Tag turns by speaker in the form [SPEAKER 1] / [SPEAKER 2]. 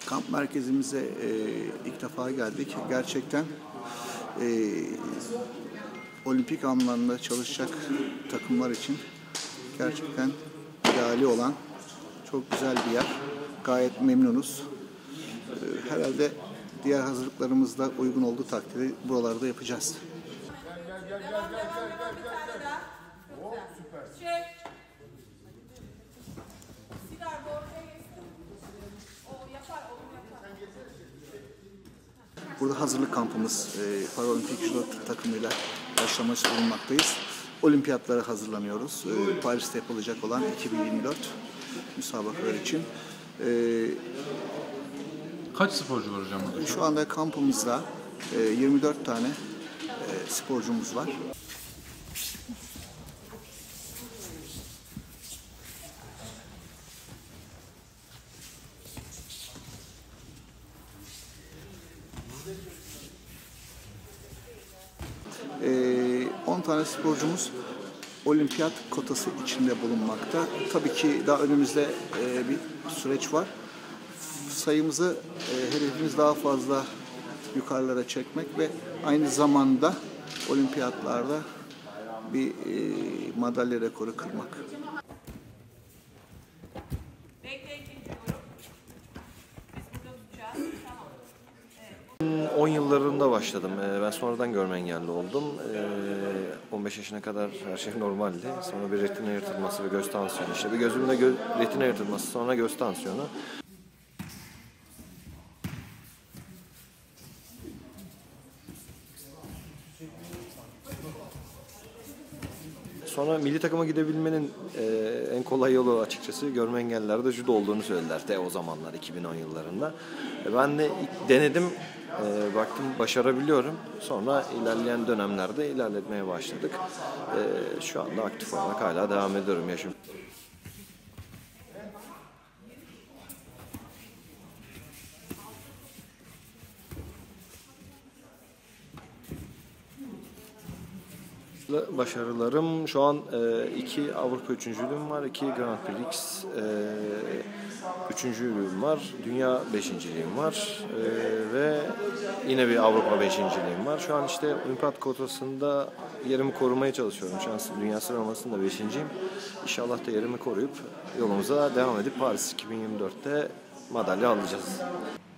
[SPEAKER 1] Kamp merkezimize ilk defa geldik. Gerçekten olimpik anlamda çalışacak takımlar için gerçekten ideali olan çok güzel bir yer. Gayet memnunuz. Herhalde diğer hazırlıklarımızda uygun olduğu takdirde buralarda yapacağız. Burada hazırlık kampımız Paralimpik Judo takımıyla başlamış bulunmaktayız. Olimpiyatlara hazırlanıyoruz. Paris'te yapılacak olan 2024 müsabakalar için.
[SPEAKER 2] Kaç sporcu var hocam burada?
[SPEAKER 1] Şu anda kampımızda 24 tane sporcumuz var. Ee, 10 tane sporcumuz olimpiyat kotası içinde bulunmakta. Tabii ki daha önümüzde bir süreç var. Sayımızı hedefimiz daha fazla yukarılara çekmek ve aynı zamanda olimpiyatlarda bir madalya rekoru kırmak.
[SPEAKER 3] 10 yıllarında başladım. Ben sonradan görme engelli oldum. 15 yaşına kadar her şey normaldi. Sonra bir retina yırtılması ve göz tansiyonu. İşte bir gözümde retina yırtılması, sonra göz tansiyonu. Sonra milli takıma gidebilmenin en kolay yolu açıkçası görme engellilerde judo olduğunu söylediler de o zamanlar 2010 yıllarında. Ben de ilk denedim, baktım başarabiliyorum. Sonra ilerleyen dönemlerde ilerletmeye başladık. Şu anda aktif olarak hala devam ediyorum yaşım. Başarılarım şu an 2 Avrupa üçüncülüğüm var, 2 Grand Prix üçüncülüğüm var, dünya beşinciliğim var ve yine bir Avrupa beşinciliğim var. Şu an işte olimpiyat kotasında yerimi korumaya çalışıyorum. Şu an dünya sıralamasında 5.'yim. İnşallah da yerimi koruyup yolumuza devam edip Paris 2024'te madalya alacağız.